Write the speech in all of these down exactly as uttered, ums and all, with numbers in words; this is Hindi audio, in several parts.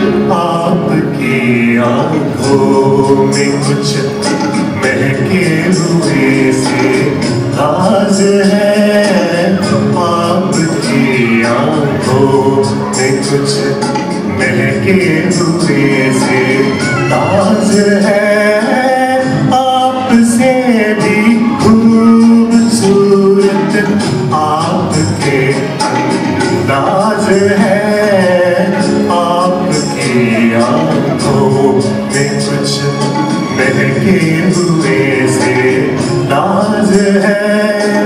आपकी आँखों में कुछ महके हुए से राज है। आपकी आँखों में कुछ महके हुए से राज है। आपसे भी खूबसूरत आपके अंदाज है। आपकी आँखों में कुछ महके हुए से नाज है।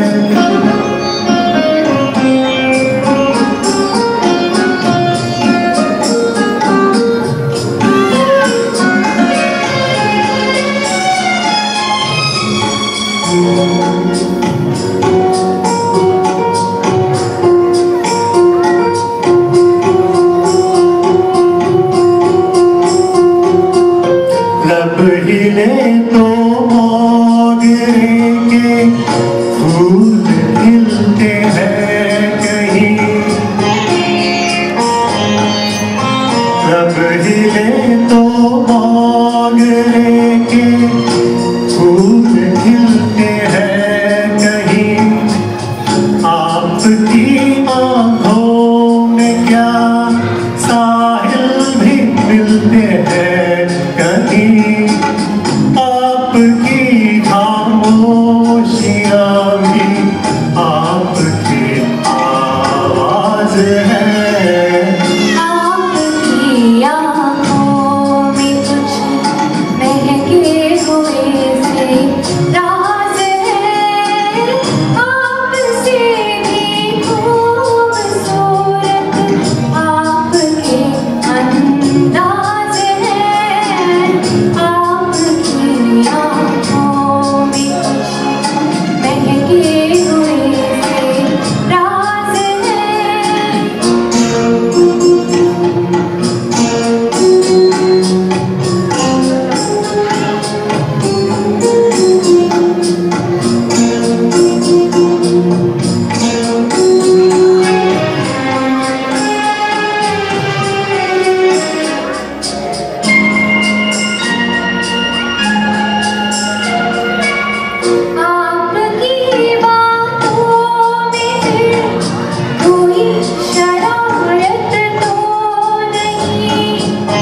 लब हिले तो मोगरे के फूल खिलते हैं कहीं। लब हिले तो मोगरे के फूल खिलते हैं कहीं। आपकी आँखों में क्या साहिल भी मिलते हैं कहीं। आपकी खामोशियाँ भी आपकी आवाज है। आपकी आँखों में कुछ महके हुए से राज है। आपसे भी खूबसूरत आपके अंदाज है। आपकी आँखों में कुछ महके हुए से राज है। आपकी बातों में कोई शरारत तो नहीं।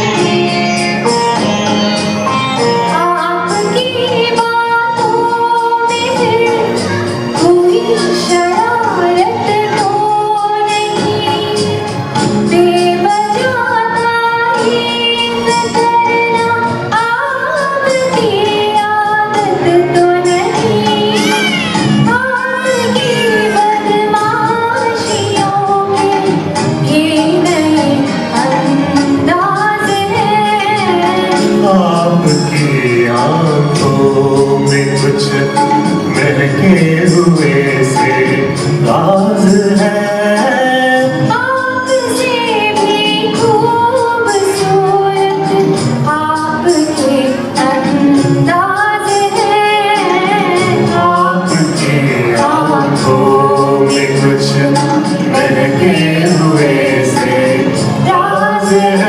आपकी बातों में कोई शरारत तो नहीं। बेवजह तारीफ करना आपकी आदत तो नहीं। आपकी बदमाशियों के ये नए अंदाज है। आपकी आँखों में कुछ महके हुए से राज है। आपसे भी खूबसूरत आपके अंदाज है। आपकी आँखों में कुछ महके हुए से राज है।